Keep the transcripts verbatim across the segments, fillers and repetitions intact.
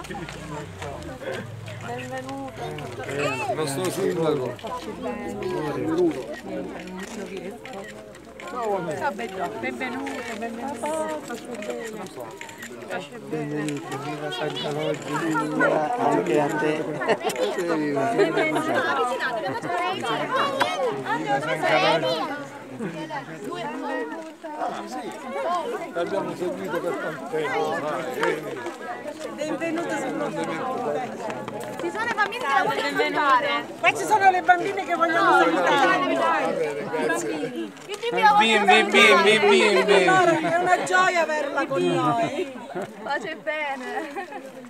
Benvenuto. Il nostro sindaco. Benvenuto, benvenuto. Piace bene. Viva Santa Croce, viva anche a te. L'abbiamo seguito per tanto tempo. Benvenuto sul nostro mondo. Ci sono i bambini che la vogliono salutare. Qua ci sono le bambine che vogliono salutare. Bambini. Bimbi, bimbi, bimbi. È una gioia averla con noi. Pace bene.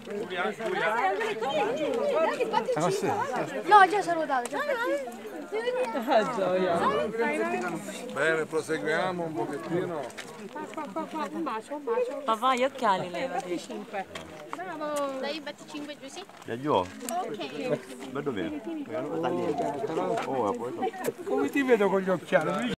No, ho già salutato. Già. Bene, proseguiamo un pochettino. Un bacio, un bacio. Papà, gli occhiali lei. venticinque. Bravo. Dai, venticinque giù, sì? Ya yo, Ok. vedo bene. Oh, poi Come ti vedo con gli occhiali?